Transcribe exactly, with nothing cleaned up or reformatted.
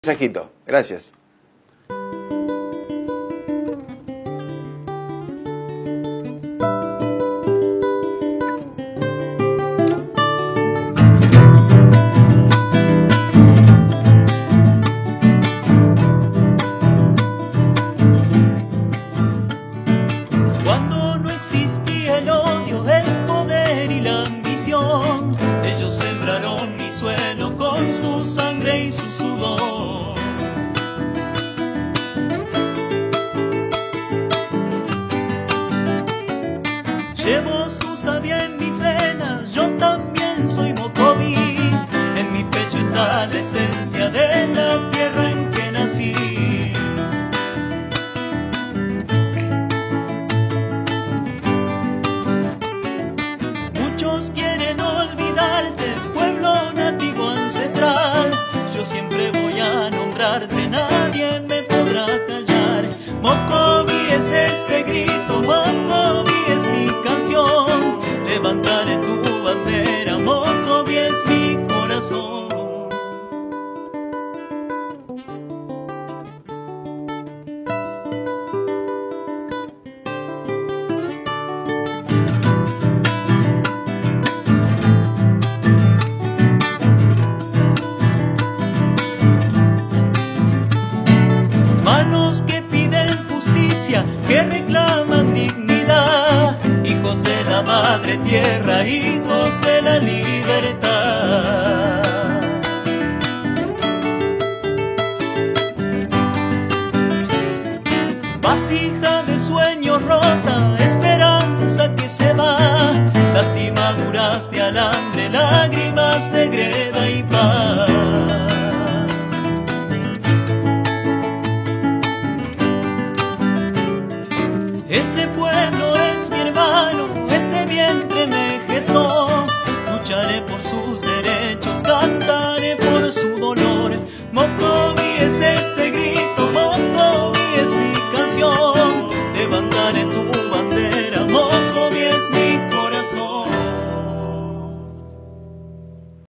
Mensajito, gracias. Cuando no existía el odio, el poder y la ambición, ellos sembraron mi suelo con su sangre y su sudor. Llevo su savia en mis venas, yo también soy mocoví. En mi pecho está la esencia de la tierra en que nací. Muchos quieren olvidarte, pueblo nativo ancestral. Yo siempre voy a nombrarte, nadie me podrá callar. Mocoví es este grito, Mocoví es mi canción. Levantaré tu bandera, Mocoví es mi corazón. Manos que piden justicia, que reclaman dignidad, hijos de la madre tierra, hijos de la libertad. Vasija de sueño rota, esperanza que se va, lastimaduras de alambre, lágrimas de greda y paz. Ese pueblo es mi hermano, ese vientre me gestó, lucharé por su